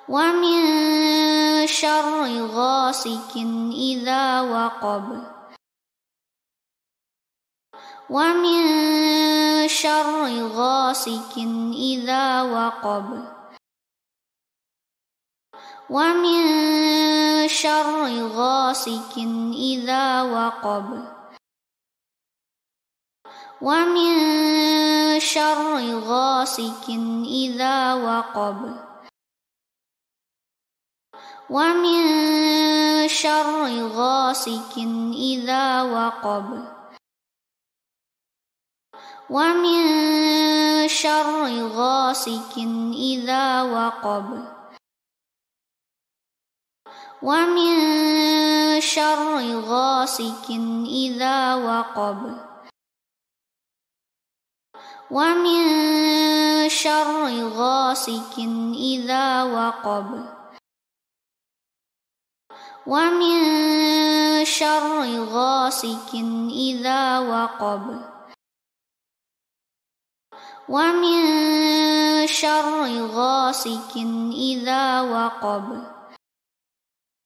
ومن شر غاسق إذا وقب ومن شر غاسق إذا وقب ومن شر غاسق إذا وقب ومن شر غاسق إذا وقب ومن شر غاسق إذا وقب ومن شر غاسق إذا وقب ومن شر غاسق إذا وقب ومن شر غاسق إذا وقب ومن شر غاسق إذا وقب ومن شر غاسق إذا وقب